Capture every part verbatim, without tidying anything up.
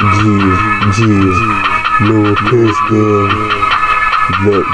G, G, Lil Pistol, look,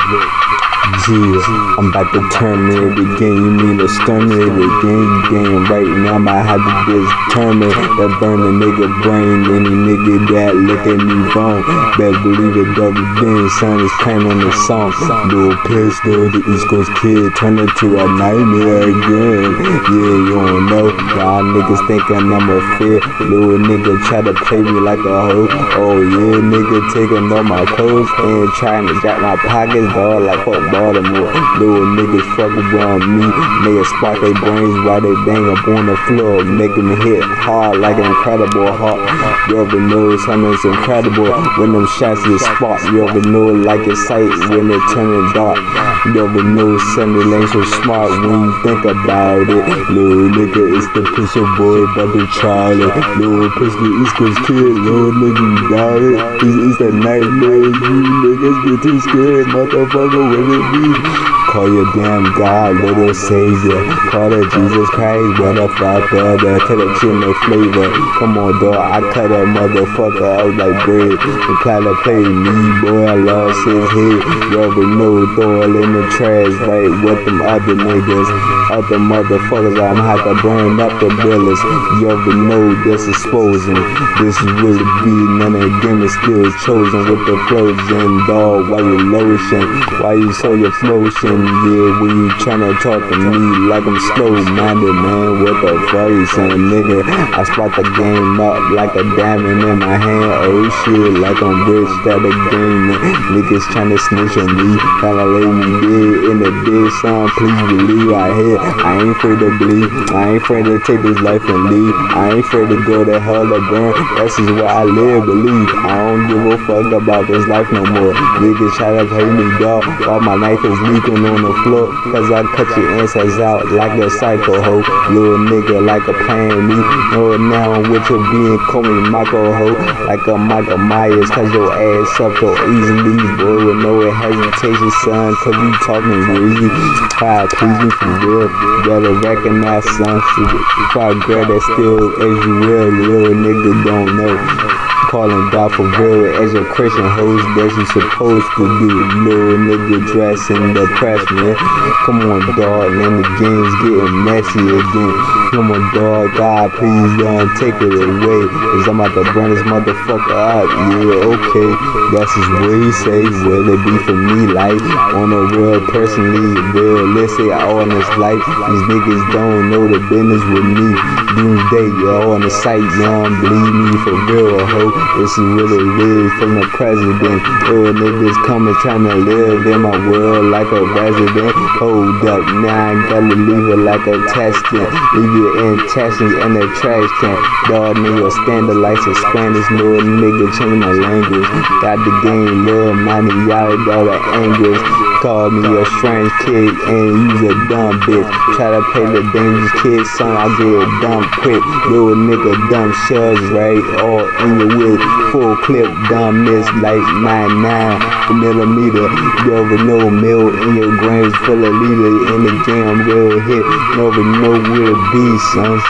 G, I'm about to terminate the game, you mean exterminate the game, game right now, I might have to determine that burn a nigga brain, any nigga that look at me wrong, better believe it, double bean, son is playing on the song, Lil Pistol, the East Coast kid, turned into a nightmare again, yeah, you don't know, y'all niggas thinking I'm a fit, little nigga try to play me like a hoe, oh yeah, nigga taking all my clothes and trying to jack my pockets, dog, like fuck Baltimore. Little niggas fuck around me, niggas spark their brains while they bang up on the floor, making me hit hard like an incredible heart. You ever know something's incredible when them shots get sparked. You ever know like it's sight when it turning dark. You ever know Sunday ain't so smart when you think about it. Little nigga, it's the pistol boy, brother Charlie. Little pistol East Coast kid, little nigga, you got it. It's, it's that nightmare, you niggas get too scared, motherfucker, when it be. Call your damn God, little savior. Call that Jesus Christ, motherfucker. The connection, the flavor. Come on, dog. I cut that motherfucker out like bread. The try to play me, boy. I lost his head. You ever know, throw it in the trash, right? With them other niggas, other motherfuckers. I'm have to burn up the villas. You ever know this exposing? This is really be none of the game is still chosen with the frozen dog. Why you lotion? Why you so your flotion? Yeah, when you tryna talk to me like I'm slow-minded, man, what the fuck you saying, nigga? I spot the game up like a diamond in my hand, oh shit, like I'm rich, that a game, man. Niggas tryna snitch on me, tryna lay me dead in the dead son, please believe I hit, I ain't afraid to bleed, I ain't afraid to take this life and leave, I ain't afraid to go to hell to burn, that's just where I live, believe, I don't give a fuck about this life no more, niggas try to play me dog, while my knife is leaking on the floor, cause I cut your ancestors out like a psycho hoe. Little nigga like a plan me. Know it now with your being, call me Michael hoe. Like a Michael Myers, cause your ass up so easily. Boy, with no hesitation, son, cause you talking greasy. Try to please me for real. Better recognize son. If I grab that still as you will, little nigga don't know. Calling God for real as your Christian hoes that you supposed to do. Little nigga dressing the press, man. Come on, dog, and the game's getting messy again. Come on, dog, God, please don't take it away. Cause I'm about to burn this motherfucker up. Yeah, okay, that's just what he say. Will it be for me, like, on a real, personally, realistic, all in this life. These niggas don't know the business with me. Doomsday, y'all on the site, y'all believe me for real, ho. This is really weird from the president. Little niggas coming trying to live in my world like a resident. Hold up, now I gotta leave it like a testing. Leave your intestines in the trash can. Dog nigga standardize in Spanish. Little nigga change my language. Got the game, little money, y'all all the angles. Call me a strange kid and use a dumb bitch. Try to play the dangerous kid, son, I get dumb quick. Little nigga dumb shells, right? All in your wig. Full clip, dumb miss like nine nine millimeter. You ever know mill in your grains full of leader in the jam real hit. Never know where to be, son.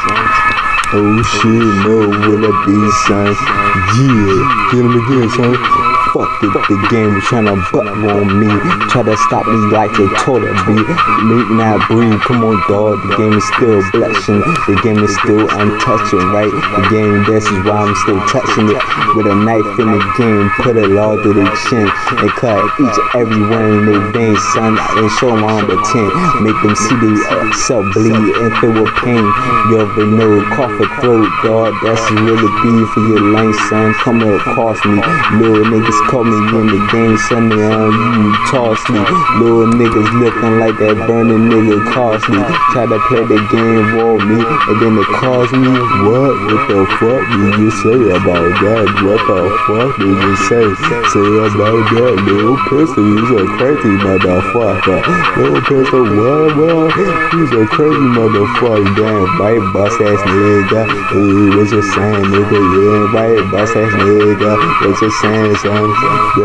Oh shit, know where to be, son. Yeah, get him again, son. Fuck it, the game was tryna butt on me. Try to stop me like a toilet beat. Make not breathe, come on dog. The game is still blushing. The game is still untouching, right? The game, this is why I'm still touching it. With a knife in the game, put it all through their chin. And cut each and every one in their veins, son. And show them on the tin. Make them see they self bleed and feel with pain. You ever know, cough a throat, dog. That's really be for your lane, son. Come across me, little niggas. Call me in the game, Sunday on you toss me. Little niggas looking like that burning nigga costly. Try to play the game for me, and then it cost me. What? What the fuck did you say about that? What the fuck did you say? Say about that? Little Pistol, you's a crazy motherfucker. Little Pistol, what? What? He's a crazy motherfucker. Damn right, boss ass nigga. Hey, what you saying, nigga? Yeah, right, boss ass nigga. What you saying, son?